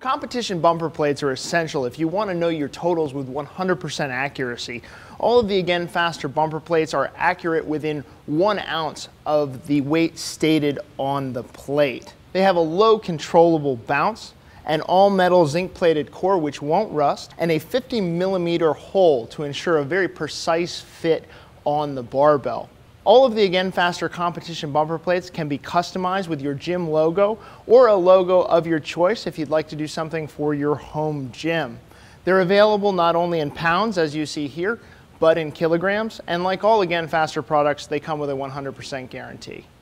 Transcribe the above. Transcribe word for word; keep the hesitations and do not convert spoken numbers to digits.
Competition bumper plates are essential if you want to know your totals with one hundred percent accuracy. All of the Again Faster bumper plates are accurate within one ounce of the weight stated on the plate. They have a low controllable bounce, an all-metal zinc-plated core which won't rust, and a fifty millimeter hole to ensure a very precise fit on the barbell. All of the Again Faster competition bumper plates can be customized with your gym logo or a logo of your choice if you'd like to do something for your home gym. They're available not only in pounds, as you see here, but in kilograms, and like all Again Faster products, they come with a one hundred percent guarantee.